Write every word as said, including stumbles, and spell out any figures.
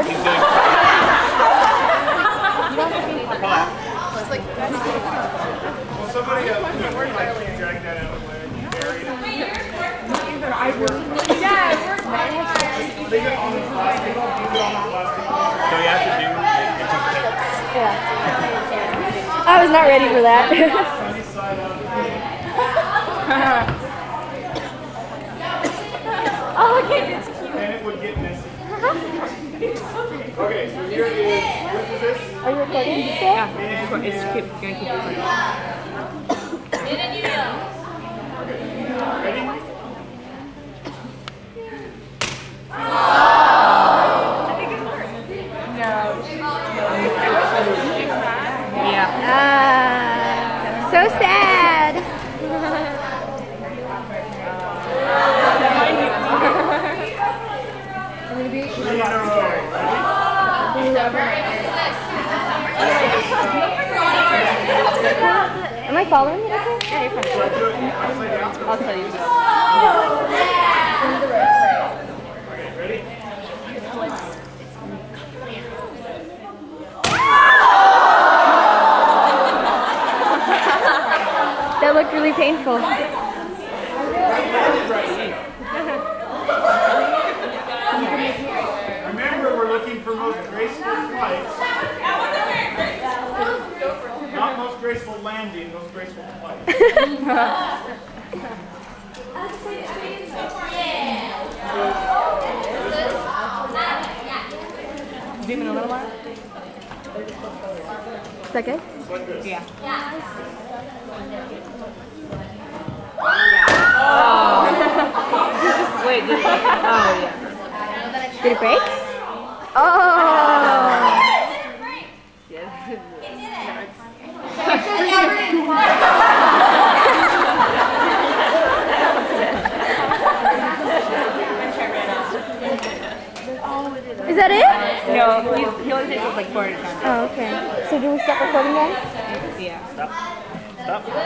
recording? He's doing It's like, well, somebody else like drag that out of the way and buried it. Either I work. Yeah, I work. Leave it on the plastic. Leave it on the plastic. So you have to do it. Yeah. I was not ready for that. Sunny side up. Oh, look at it's cute. And it would get messy. Okay, so here is, what is this? Are you recording still? Yeah, it's keep, gonna keep recording. Ready? Yeah. Ah, so sad. I'm gonna be. Three in a row. Am I following it? Okay? Yeah, you're fine. I'll tell you. Ready? That looked really painful. Remember, we're looking for most graceful flights. Not most graceful landing, most graceful flight. Zoom in a little more. Is that good? Yeah. Oh. Wait, did it, oh yeah. Did it break? Oh! Is that it? No, he, he only takes us like four at a time. Oh, okay. So do we stop recording then? Yeah. Stop. Stop.